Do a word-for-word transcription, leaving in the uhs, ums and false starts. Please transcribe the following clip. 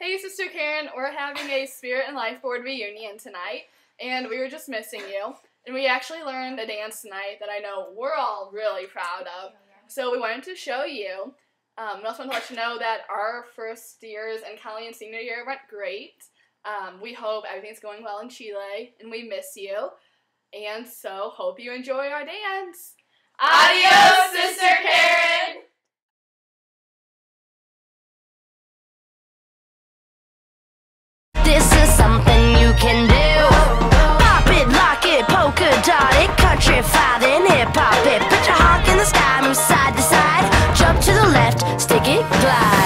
Hey, Sister Karen, we're having a Spirit and Life Board reunion tonight, and we were just missing you. And we actually learned a dance tonight that I know we're all really proud of. So we wanted to show you. Um, we also want to let you know that our first years and Kelly and senior year went great. Um, we hope everything's going well in Chile, and we miss you. And so, hope you enjoy our dance. Adios, Sister Karen! This is something you can do. Pop it, lock it, polka dot it, country fighting, hip hop it. Put your honk in the sky, move side to side. Jump to the left, stick it, glide.